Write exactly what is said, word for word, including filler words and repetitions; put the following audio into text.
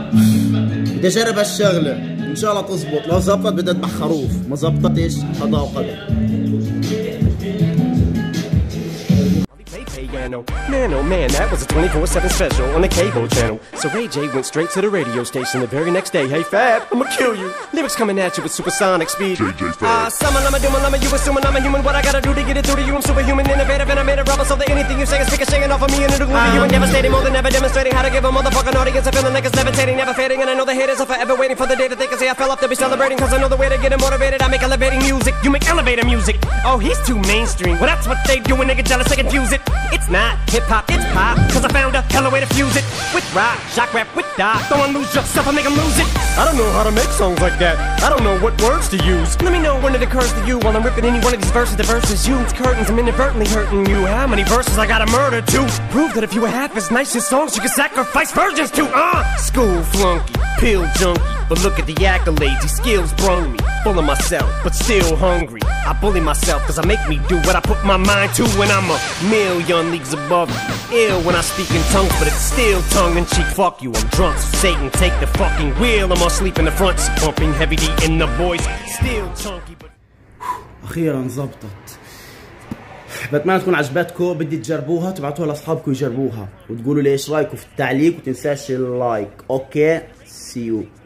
بدي اجرب هالشغلة ان شاء الله تزبط، لو زبطت بدي اذبح خروف، ما زبطتش قضاء وقدر. Man, oh man, that was a twenty-four seven special on the cable channel. So Ray J went straight to the radio station the very next day. Hey Fab, I'ma kill you. Lyrics coming at you with supersonic speed. J J Fab. Ah, summon, I'm a doom, I'm a you assuming I'm a human. What I gotta do to get it through to you? I'm superhuman, innovative, and I made a rubber so that anything you say is ricocheting off of me and it'll glue to you and devastating more than ever demonstrating how to give a motherfucking audience a feeling like it's levitating, never fading. And I know the haters are forever waiting for the day that they can say I fell off to be celebrating. Cause I know the way to get them motivated. I make elevating music, you make elevator music. Oh, he's too mainstream. Well, that's what they do when they get jealous, they confuse it. It's not hip hop, it's pop. Cause I found a hella way to fuse it with rock, shock rap, with dot. Don't lose yourself, I make them lose it. I don't know how to make songs like that. I don't know what words to use. Let me know when it occurs to you while I'm ripping any one of these verses. The verses you, it's curtains, I'm inadvertently hurting you. How many verses I gotta murder to prove that if you were half as nice as songs you could sacrifice virgins to? Uh, school flunky, pill junkie, but look at the accolades, these skills brung me. Full of myself, but still hungry. I bully myself cause I make me do what I put my mind to when I'm a million leagues above you. Ill when I speak in tongues, but it's still tongue-in-cheek. Fuck you, I'm drunk, so Satan take the fucking wheel. I'm asleep in the front, so pumping heavy D in the voice. Still chunky, but... أخيرا زبطت. بتمنى تكون عجبتكم، بدي تجربوها، تبعتوها لاصحابكم يجربوها وتقولوا لي ايش رايكم في التعليق، وتنساش اللايك. اوكي، سي يو.